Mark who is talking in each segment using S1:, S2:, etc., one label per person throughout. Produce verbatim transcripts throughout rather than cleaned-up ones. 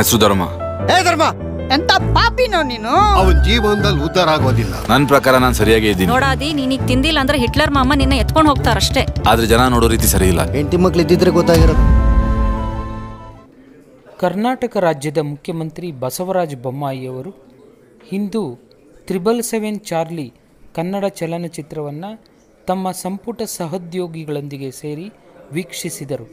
S1: ಹೆಸರು ಧರ್ಮ.
S2: ಏ ಧರ್ಮ, ಎಂತ ಪಾಪಿನೋ ನೀನು.
S3: ಅವನ್ ಜೀವನದಲ್ಲಿ ಉದ್ಧಾರ ಆಗೋದಿಲ್ಲ.
S1: ನನ್ನ ಪ್ರಕಾರ ನಾನು ಸರಿಯಾಗಿ ಇದ್ದೀನಿ.
S4: ನೋಡಾದಿ, ನೀನೀಗ ತಿಂದಿಲ್ಲ ಅಂದ್ರೆ ಹಿಟ್ಲರ್ ಮಾಮ ನಿನ್ನ ಎತ್ಕೊಂಡು ಹೋಗ್ತಾರಷ್ಟೇ.
S1: ಆದ್ರೆ ಜನ ನೋಡೋ ರೀತಿ ಸರಿ ಇಲ್ಲ.
S2: ಹೆಂಡತಿ ಮಕ್ಳು ಇದ್ದಿದ್ರೆ ಗೊತ್ತಾಗಿರೋದು.
S5: ಕರ್ನಾಟಕ ರಾಜ್ಯದ ಮುಖ್ಯಮಂತ್ರಿ ಬಸವರಾಜ ಬೊಮ್ಮಾಯಿಯವರು ಇಂದು ತ್ರಿಬಲ್ ಸೆವೆನ್ ಚಾರ್ಲಿ ಕನ್ನಡ ಚಲನಚಿತ್ರವನ್ನು ತಮ್ಮ ಸಂಪುಟ ಸಹೋದ್ಯೋಗಿಗಳೊಂದಿಗೆ ಸೇರಿ ವೀಕ್ಷಿಸಿದರು.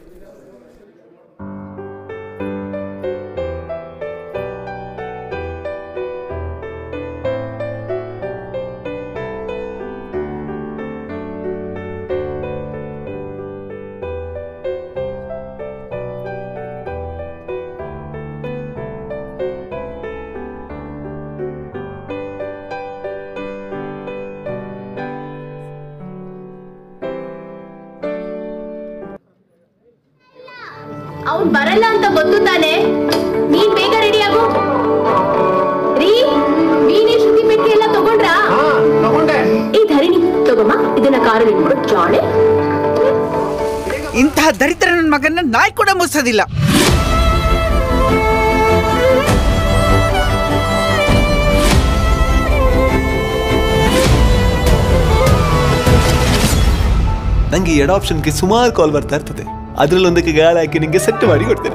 S6: ಅವ್ನು ಬರಲ್ಲ ಅಂತ ಗೊತ್ತು ತಾನೆ. ನೀನ್ ಬೇಗ ರೆಡಿ ಆಗು. ರೀ, ನೀನೇ ಶ್ರುತಿ ಪೆಟ್ಟಿಗೆ ಎಲ್ಲ ತಗೊಂಡ್ರಾ? ಈ ಧರಣಿ ತಗೊಮ್ಮ, ಇದನ್ನ ಕಾರಲ್ಲಿ ಇಟ್ಬಿಡು. ಜಾಣೆ,
S2: ಇಂತಹ ದರಿದ್ರ ನನ್ನ ಮಗನ ನಾಯಿ ಕೂಡ ಮುಗಿಸೋದಿಲ್ಲ.
S7: ನಂಗೆ ಎರಡು ಆಪ್ಷನ್ಗೆ ಸುಮಾರು ಕಾಲ್ ಬರ್ತಾ ಇರ್ತದೆ. ಅದ್ರಲ್ಲೊಂದಕ್ಕೆ ಗಾಳ ಹಾಕಿ ನಿಂಗೆ ಸೆಟ್ ಮಾಡಿ ಕೊಡ್ತೇನೆ.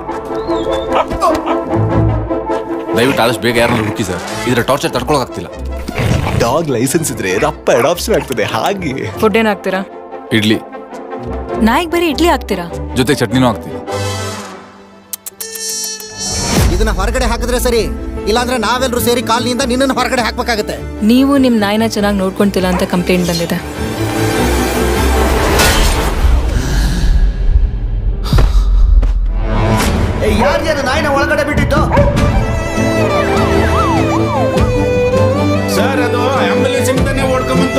S1: ದಯವಿಟ್ಟು ಆದಷ್ಟು ಬೇಗ ಯಾರನ್ನ ಹುಡುಕಿ ಸರ್, ಇದರ ಟಾರ್ಚರ್ ತಡ್ಕೊಳಕ್ಕಾಗ್ತಿಲ್ಲ.
S7: ಡಾಗ್ ಲೈಸೆನ್ಸ್ ಇದ್ರೆ ರಪ್ಪ ಎರಡು ಆಪ್ಷನ್ ಆಗ್ತದೆ. ಹಾಗೆ
S4: ಫುಡ್ ಏನ್ ಹಾಕ್ತೀರಾ?
S1: ಇಡ್ಲಿ.
S4: ನಾಯಿಗೆ ಬರೀ ಇಡ್ಲಿ ಹಾಕ್ತೀರಾ?
S1: ಜೊತೆಗೆ ಚಟ್ನಿನೂ ಹಾಕ್ತೀವಿ.
S2: ಇದನ್ನ ಹೊರಗಡೆ ಹಾಕಿದ್ರೆ ಸರಿ, ಇಲ್ಲಾಂದ್ರೆ ನಾವೆಲ್ಲರೂ ಸೇರಿ ಕಾಲನಿಯಿಂದ ನಿನ್ನನ್ನು ಹೊರಗಡೆ ಹಾಕ್ಬೇಕಾಗತ್ತೆ.
S4: ನೀವು ನಿಮ್ ನಾಯಿನ ಚೆನ್ನಾಗಿ ನೋಡ್ಕೊಂತಿಲ್ಲ ಅಂತ ಕಂಪ್ಲೇಂಟ್ ಬಂದಿದೆ.
S2: ಯಾರು ನಾಯಿನ ಒಳಗಡೆ ಬಿಟ್ಟಿದ್ದು?
S8: ಸರ್, ಅದು ಆಂಬುಲೆನ್ಸ್ ಇಂದಾನೆ ಓಡ್ಕೊಂಬಂತು.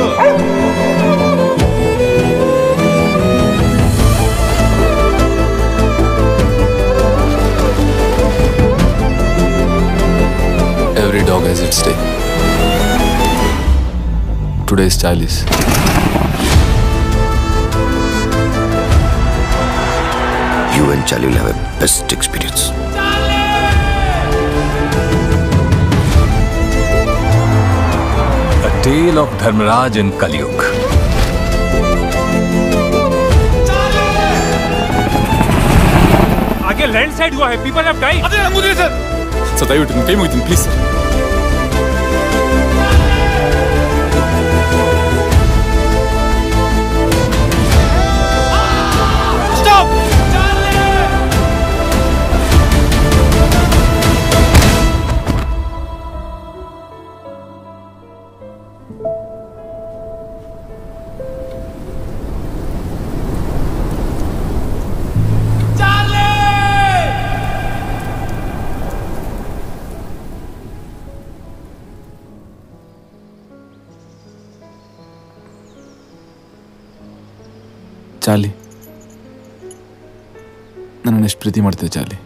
S1: Every dog has its day. Today is Charlie's.
S3: You and Charlie will have a best experience.
S8: A tale of Dharmaraj in Kaliyug.
S9: आगे लैंडस्लाइड हुआ है, पीपल हैव डाइड.
S8: अरे मुझे सर
S1: ಸರ್ ದಯವಿಟ್ಟು ನಿಮ್ಮ ಕೈ ಮುಗಿತೀನಿ ಪ್ಲೀಸ್.
S9: Stop!
S1: ಚಾರ್ಲಿ, ನನ್ನನ್ನು ಎಷ್ಟು ಪ್ರೀತಿ ಮಾಡ್ತೇವೆ Charlie?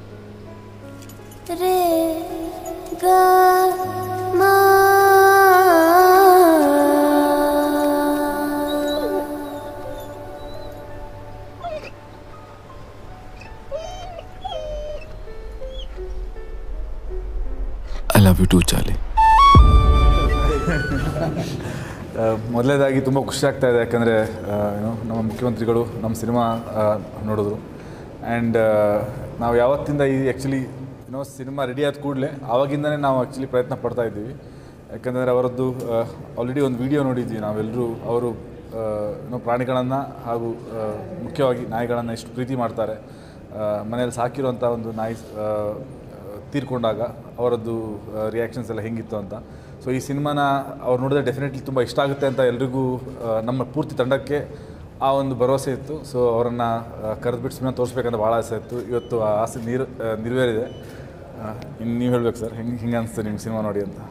S1: I love you too Charlie. ಮೊದಲನೇದಾಗಿ ತುಂಬ ಖುಷಿ ಆಗ್ತಾ ಇದೆ, ಯಾಕಂದರೆ ಏನೋ ನಮ್ಮ ಮುಖ್ಯಮಂತ್ರಿಗಳು ನಮ್ಮ ಸಿನಿಮಾ ನೋಡಿದ್ರು. ಆ್ಯಂಡ್ ನಾವು ಯಾವತ್ತಿಂದ ಈ ಆ್ಯಕ್ಚುಲಿ ಏನೋ ಸಿನಿಮಾ ರೆಡಿ ಆದ ಕೂಡಲೇ ಆವಾಗಿಂದನೇ ನಾವು ಆ್ಯಕ್ಚುಲಿ ಪ್ರಯತ್ನ ಪಡ್ತಾ ಇದ್ದೀವಿ. ಯಾಕಂದರೆ ಅವರದ್ದು ಆಲ್ರೆಡಿ ಒಂದು ವಿಡಿಯೋ ನೋಡಿದ್ವಿ ನಾವೆಲ್ಲರೂ. ಅವರು ಏನೋ ಪ್ರಾಣಿಗಳನ್ನು ಹಾಗೂ ಮುಖ್ಯವಾಗಿ ನಾಯಿಗಳನ್ನು ಎಷ್ಟು ಪ್ರೀತಿ ಮಾಡ್ತಾರೆ, ಮನೇಲಿ ಸಾಕಿರುವಂಥ ಒಂದು ನಾಯಿ ತೀರ್ಕೊಂಡಾಗ ಅವರದ್ದು ರಿಯಾಕ್ಷನ್ಸ್ ಎಲ್ಲ ಹೆಂಗಿತ್ತು ಅಂತ. ಸೊ ಈ ಸಿನಿಮಾನ ಅವ್ರು ನೋಡಿದ್ರೆ ಡೆಫಿನೆಟ್ಲಿ ತುಂಬ ಇಷ್ಟ ಆಗುತ್ತೆ ಅಂತ ಎಲ್ರಿಗೂ ನಮ್ಮ ಪೂರ್ತಿ ತಂಡಕ್ಕೆ ಆ ಒಂದು ಭರವಸೆ ಇತ್ತು. ಸೊ ಅವರನ್ನು ಕರೆದುಬಿಟ್ಟು ಸಿನಿಮಾ ತೋರಿಸ್ಬೇಕಂತ ಭಾಳ ಆಸೆ ಇತ್ತು. ಇವತ್ತು ಆ ಆಸೆ ನೀರು ನೆರವೇರಿದೆ. ಇನ್ನು ನೀವು ಹೇಳ್ಬೇಕು ಸರ್, ಹೆಂಗೆ ಹಿಂಗೆ ಅನಿಸ್ತು ನಿಮ್ಮ ಸಿನಿಮಾ ನೋಡಿ ಅಂತ?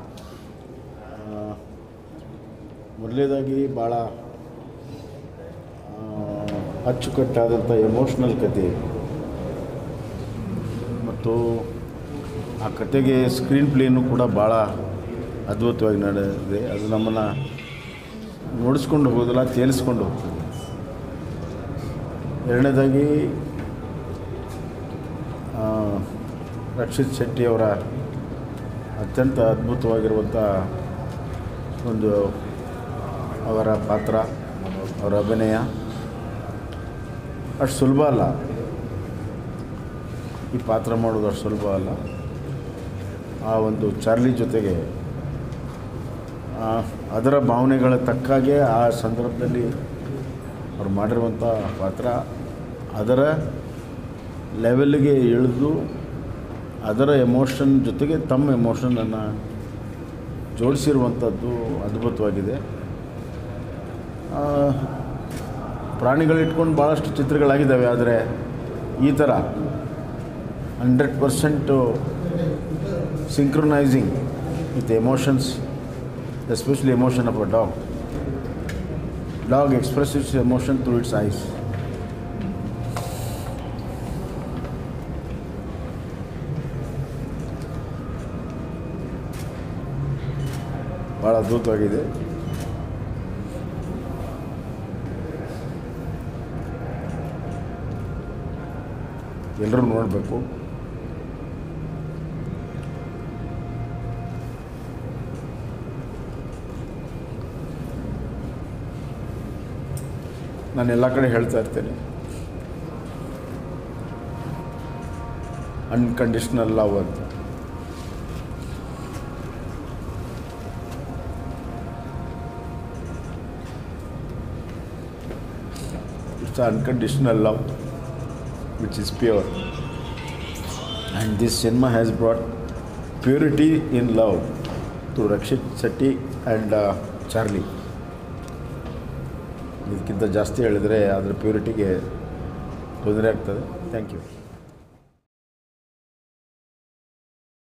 S10: ಮೊದಲನೇದಾಗಿ ಭಾಳ ಅಚ್ಚುಕಟ್ಟಾದಂಥ ಎಮೋಷ್ನಲ್ ಕತೆ ಮತ್ತು ಆ ಕತೆಗೆ ಸ್ಕ್ರೀನ್ ಪ್ಲೇನು ಕೂಡ ಭಾಳ ಅದ್ಭುತವಾಗಿ ನಡೆದಿದೆ. ಅದು ನಮ್ಮನ್ನು ನೋಡಿಸ್ಕೊಂಡು ಹೋಗೋದಿಲ್ಲ, ತೇಲಿಸ್ಕೊಂಡು ಹೋಗ್ತದೆ. ಎರಡನೇದಾಗಿ ರಕ್ಷಿತ್ ಶೆಟ್ಟಿಯವರ ಅತ್ಯಂತ ಅದ್ಭುತವಾಗಿರುವಂಥ ಒಂದು ಅವರ ಪಾತ್ರ, ಅವರ ಅಭಿನಯ ಅಷ್ಟು ಸುಲಭ ಅಲ್ಲ. ಈ ಪಾತ್ರ ಮಾಡೋದು ಅಷ್ಟು ಸುಲಭ ಅಲ್ಲ. ಆ ಒಂದು ಚಾರ್ಲಿ ಜೊತೆಗೆ ಅದರ ಭಾವನೆಗಳ ತಕ್ಕಾಗೆ ಆ ಸಂದರ್ಭದಲ್ಲಿ ಅವ್ರು ಮಾಡಿರುವಂಥ ಪಾತ್ರ ಅದರ ಲೆವೆಲ್ಗೆ ಇಳಿದು ಅದರ ಎಮೋಷನ್ ಜೊತೆಗೆ ತಮ್ಮ ಎಮೋಷನನ್ನು ಜೋಡಿಸಿರುವಂಥದ್ದು ಅದ್ಭುತವಾಗಿದೆ. ಪ್ರಾಣಿಗಳಿಟ್ಕೊಂಡು ಭಾಳಷ್ಟು ಚಿತ್ರಗಳಾಗಿದ್ದಾವೆ, ಆದರೆ ಈ ಥರ hundred percent synchronising with emotions, especially emotion of a dog. Dog express its emotion through its eyes. ಭಾಳ ಅದ್ಭುತವಾಗಿದೆ. ಎಲ್ಲರೂ ನೋಡಬೇಕು. ನಾನು ಎಲ್ಲ ಕಡೆ ಹೇಳ್ತಾ ಇರ್ತೇನೆ, ಅನ್ಕಂಡೀಷ್ನಲ್ ಲವ್ ಅಂತ. It's unconditional love which is pure, and this cinema has brought purity in love to Rakshit Shetty and uh, Charlie. ಇದಕ್ಕಿಂತ ಜಾಸ್ತಿ ಹೇಳಿದರೆ ಅದರ ಪ್ಯೂರಿಟಿಗೆ ತೊಂದರೆ ಆಗ್ತದೆ. Thank you.